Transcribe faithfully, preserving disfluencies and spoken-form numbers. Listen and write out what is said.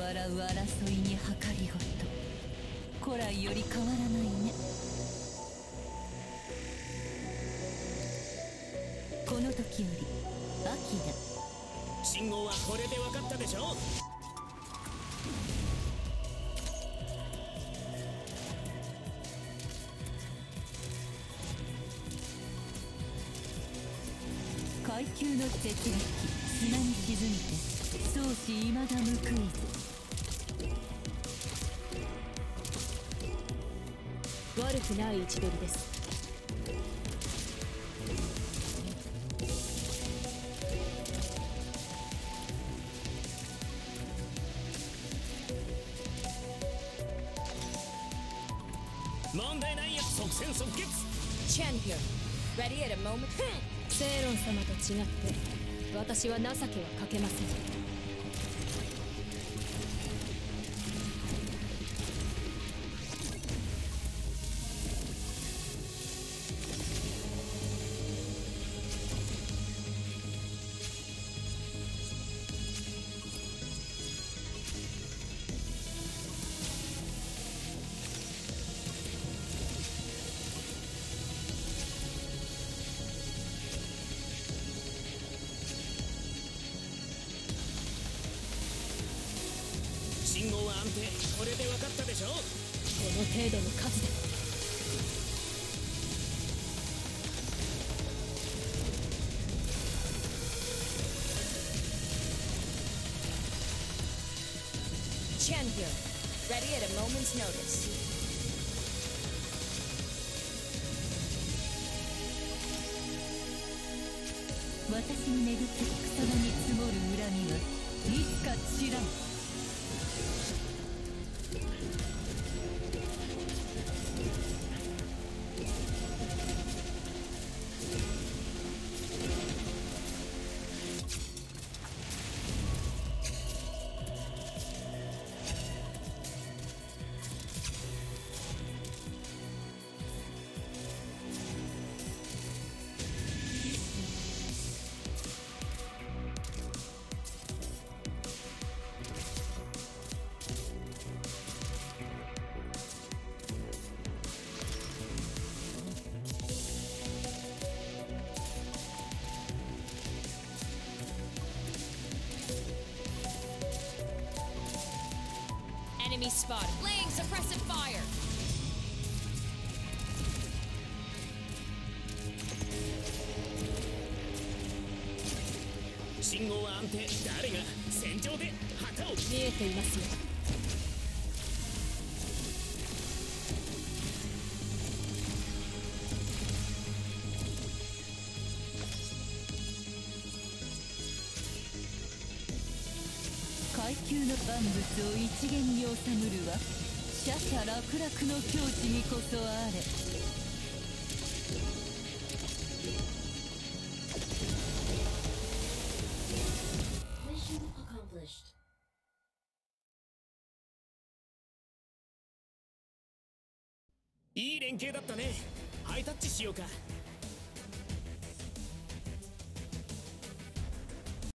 笑う争いに計りごと、古来より変わらないね。この時より秋だ。 信号はこれで分かったでしょ。 階級の絶壁、砂に沈みて相思未だ報いず。 悪くない位置取りです。 問題ないよ。即戦即決。 チェン here ready at a moment。 セイロン様と違って私は情けはかけません。 信号は安定。これで分かったでしょ。この程度の数でチェン here ready at a moment's notice。 私に巡って草間に積もる恨みはいつか散らん。 Enemy spotted. Laying suppressive fire. 信号は安定。誰が戦場で旗を。 見えていますよ。 階級の万物を一元に収むるは奢々楽々の境地にこそあれ。 いい連携だったね。ハイタッチしようか。